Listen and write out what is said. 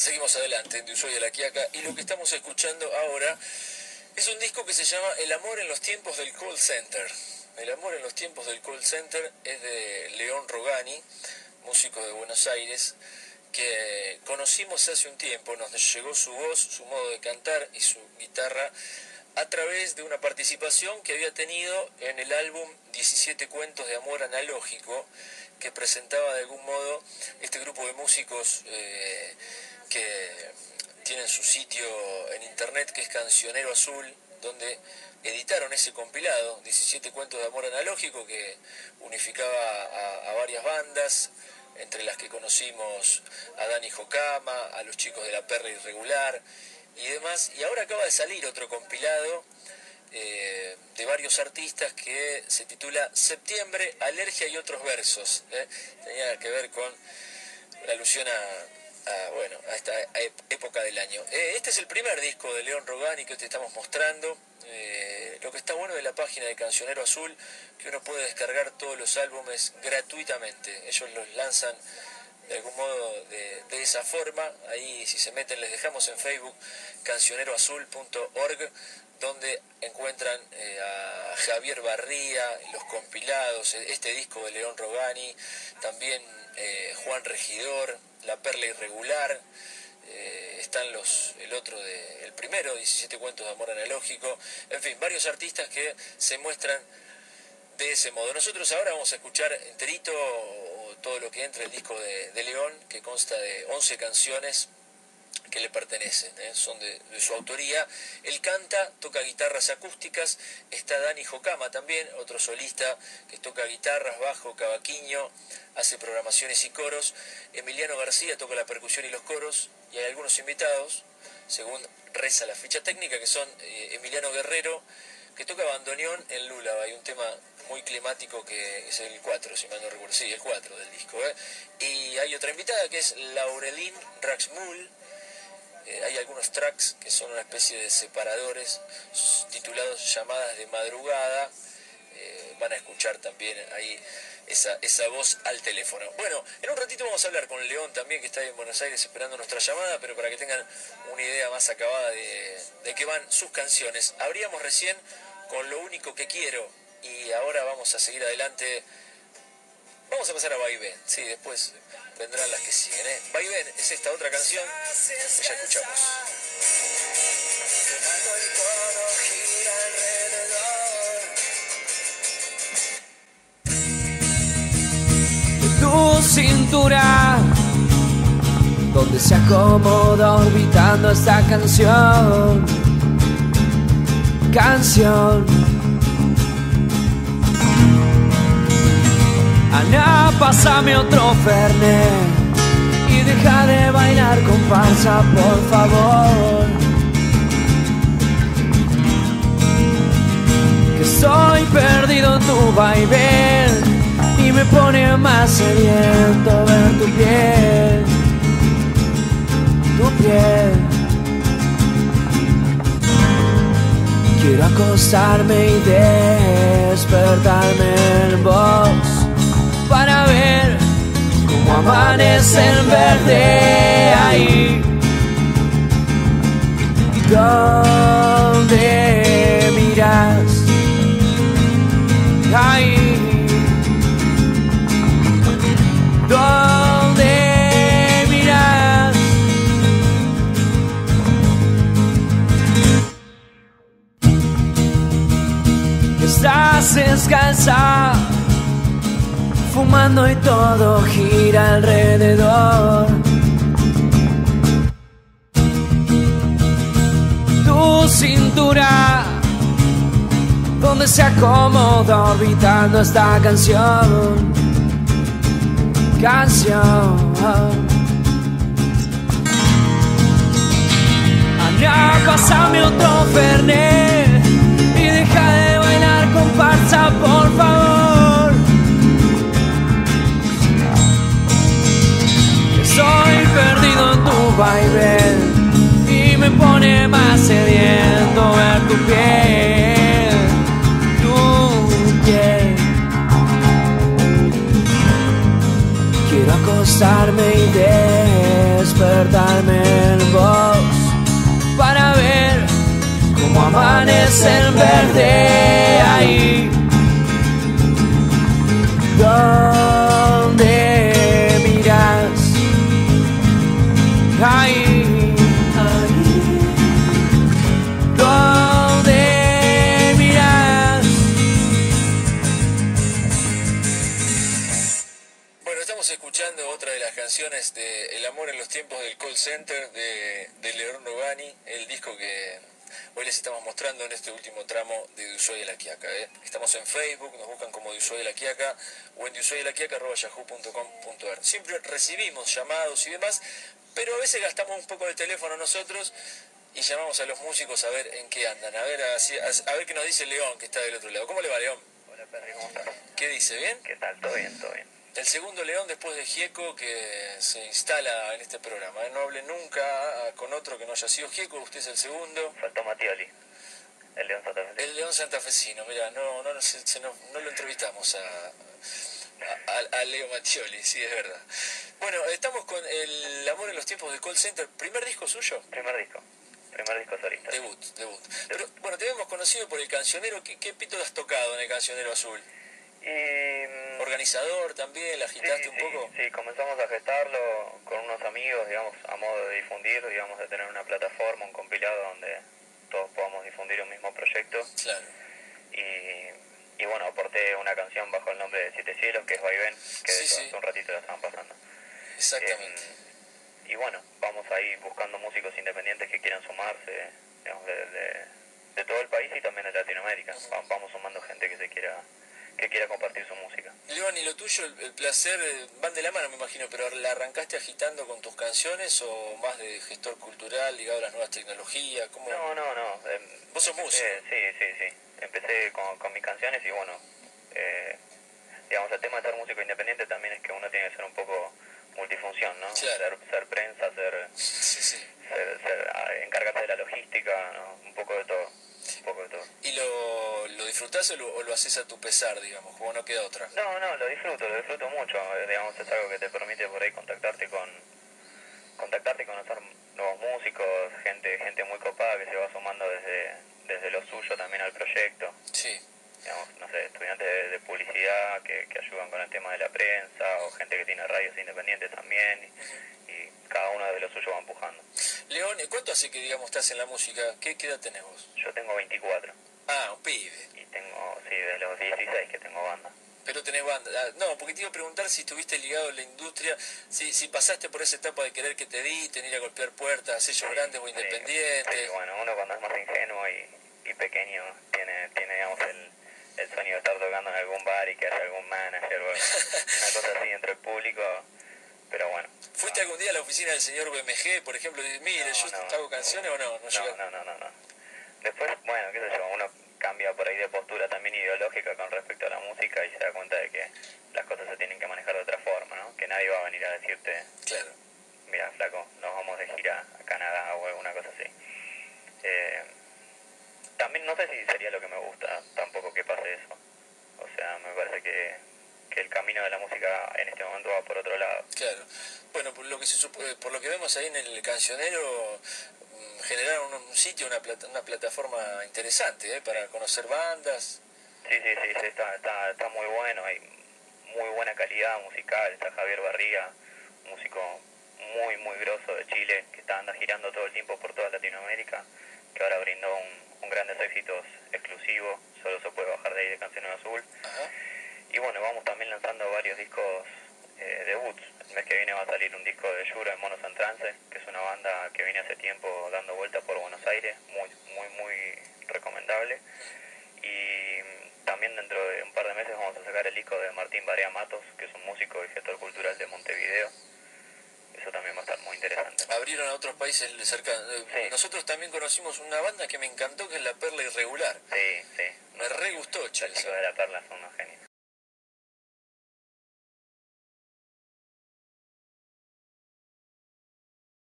Seguimos adelante en Ushuaia La Quiaca y lo que estamos escuchando ahora es un disco que se llama El amor en los tiempos del call center. El amor en los tiempos del call center es de León Rogani, músico de Buenos Aires, que conocimos hace un tiempo. Nos llegó su voz, su modo de cantar y su guitarra a través de una participación que había tenido en el álbum 17 cuentos de amor analógico, que presentaba de algún modo este grupo de músicos que tienen su sitio en internet, que es Cancionero Azul, donde editaron ese compilado, 17 cuentos de amor analógico, que unificaba a varias bandas, entre las que conocimos a Dani Jocama, a los chicos de La Perla Irregular y demás. Y ahora acaba de salir otro compilado de varios artistas que se titula Septiembre, Alergia y otros versos. Tenía que ver con la alusión a esta época del año. Este es el primer disco de León Rogani que te estamos mostrando. Lo que está bueno de la página de Cancionero Azul, que uno puede descargar todos los álbumes gratuitamente. Ellos los lanzan de algún modo de esa forma. Ahí, si se meten, les dejamos en Facebook cancioneroazul.org, donde encuentran a Javier Barría, los compilados, este disco de León Rogani, también Juan Regidor, La Perla Irregular, están el primero, 17 cuentos de amor analógico, en fin, varios artistas que se muestran de ese modo. Nosotros ahora vamos a escuchar enterito todo lo que entra el disco de León, que consta de 11 canciones que le pertenecen, son de su autoría. Él canta, toca guitarras acústicas. Está Dani Jocama también, otro solista que toca guitarras, bajo, cavaquinho, hace programaciones y coros. Emiliano García toca la percusión y los coros, y hay algunos invitados, según reza la ficha técnica, que son Emiliano Guerrero, que toca bandoneón en Lúlaba. Hay un tema muy climático que es el 4, si mal no recuerdo, sí, el 4 del disco. Y hay otra invitada que es Laurelín Raxmul. Hay algunos tracks que son una especie de separadores titulados Llamadas de Madrugada. Van a escuchar también ahí esa voz al teléfono. Bueno, en un ratito vamos a hablar con León también, que está ahí en Buenos Aires esperando nuestra llamada, pero para que tengan una idea más acabada de qué van sus canciones. Abríamos recién con Lo único que quiero, y ahora vamos a seguir adelante. Vamos a pasar a Vaivén, sí, después vendrán las que siguen. Vaivén es esta otra canción que ya escuchamos. Tu cintura, donde se acomoda orbitando esta canción. Ana, pásame otro Fernet y deja de bailar comparsa, por favor. Que estoy perdido en tu vaivén y me pone más sediento ver tu piel, tu piel. Quiero acostarme y despertarme en vos, para ver cómo amanece en verde ahí donde miras, ahí donde miras. Estás descalza, fumando y todo gira alrededor. Tu cintura, donde se acomoda orbitando esta canción. Ana, pásame otro Fernet y deja de bailar comparsa, por favor. Soy perdido en tu vaivén y me pone más sediento ver tu piel, tu piel. Quiero acostarme y despertarme despertarme en vos para ver cómo amanece el verde ahí donde miras, ahí donde miras. Bueno, estamos escuchando otra de las canciones de El amor en los tiempos del call center de León Rogani, el disco que hoy les estamos mostrando en este último tramo de Ushuaia La Quiaca. Estamos en Facebook, nos buscan como de Ushuaia La Quiaca o en deusuaialaquiaca@yahoo.com.ar. Siempre recibimos llamados y demás, pero a veces gastamos un poco de teléfono nosotros y llamamos a los músicos a ver en qué andan, a ver qué nos dice León, que está del otro lado. ¿Cómo le va, León? Hola, Perry, ¿cómo estás? ¿Qué dice? ¿Bien? ¿Qué tal? ¿Todo bien? ¿Todo bien? El segundo León después de Gieco que se instala en este programa. No hable nunca con otro que no haya sido Gieco, usted es el segundo. Faltó Mattioli, el León santafesino. El León santafesino, mira, no lo entrevistamos a Leo Mattioli, sí, es verdad. Bueno, estamos con El amor en los tiempos del call center. ¿Primer disco suyo? Primer disco solista. Debut. Pero, bueno, te habíamos conocido por El Cancionero. ¿Qué pito has tocado en El Cancionero Azul? Organizador también, ¿la agitaste un poco? Sí, comenzamos a gestarlo con unos amigos, digamos, a modo de difundir, digamos, de tener una plataforma, un compilado donde todos podamos difundir un mismo proyecto. Claro. Y bueno, aporté una canción bajo el nombre de Siete Cielos, que es Vaivén, que Sí, hace un ratito la estaban pasando. Exactamente. Y bueno, vamos ahí buscando músicos independientes que quieran sumarse, digamos, de todo el país y también de Latinoamérica. Vamos sumando gente que quiera compartir su música. León, ¿y lo tuyo, el placer, van de la mano me imagino, pero la arrancaste agitando con tus canciones o más de gestor cultural ligado a las nuevas tecnologías? ¿Cómo? No. ¿Vos sos músico? Sí. Empecé con mis canciones y bueno, digamos, el tema de ser músico independiente también es que uno tiene que ser un poco multifunción, ¿no? Claro. Ser prensa, encargarse de la logística, ¿no? Un poco de todo. ¿Y lo disfrutás o lo haces a tu pesar, digamos, como no queda otra? No, lo disfruto mucho, digamos, es algo que te permite por ahí contactarte y conocer nuevos músicos, gente muy copada que se va sumando desde lo suyo también al proyecto. Sí. Digamos, no sé, estudiantes de publicidad que ayudan con el tema de la prensa, o gente que tiene radios independientes también, y cada uno de lo suyo va empujando. León, ¿cuánto hace que, digamos, estás en la música? ¿Qué edad tenés vos? Yo tengo 24. Ah, un pibe. Y tengo, desde los 16 que tengo banda. Pero tenés banda. No, porque te iba a preguntar si estuviste ligado a la industria, si pasaste por esa etapa de querer que te editen, ir a golpear puertas, sellos grandes o independientes. Sí, bueno, uno cuando es más ingenuo y pequeño tiene digamos, el sueño de estar tocando en algún bar y que haya algún manager o una cosa así entre el público, pero bueno. ¿Fuiste algún día a la oficina del señor BMG, por ejemplo, y mire, yo hago canciones o no? No. Después, bueno, qué sé yo, uno cambia por ahí de postura también ideológica con respecto a la música y se da cuenta de que las cosas se tienen que manejar de otra forma, ¿no? Que nadie va a venir a decirte, claro, mira, flaco, nos vamos de gira a Canadá o alguna cosa así. También no sé si sería lo que me gusta tampoco que pase eso. O sea, me parece que el camino de la música en este momento va por otro lado. Claro. Bueno, por lo que vemos ahí en El Cancionero, generaron un sitio, una plataforma interesante, para conocer bandas. Sí, está muy bueno, hay muy buena calidad musical. Está Javier Barría, músico muy grosso de Chile, que anda girando todo el tiempo por toda Latinoamérica, que ahora brindó un grandes éxitos exclusivos, solo se puede bajar de ahí, de Cancionero Azul. Ajá. Y bueno, vamos también lanzando varios discos debuts. El mes que viene va a salir un disco de Yura en Monos en Trance, que es una banda que viene hace tiempo dando vueltas por Buenos Aires, muy recomendable. Y también dentro de un par de meses vamos a sacar el disco de Martín Barea Matos, que es un músico y gestor cultural de Montevideo. Eso también va a estar muy interesante. Abrieron a otros países cercanos. Sí. Nosotros también conocimos una banda que me encantó, que es La Perla Irregular. Sí. Me re gustó, che. Los chicos de La Perla son unos genios.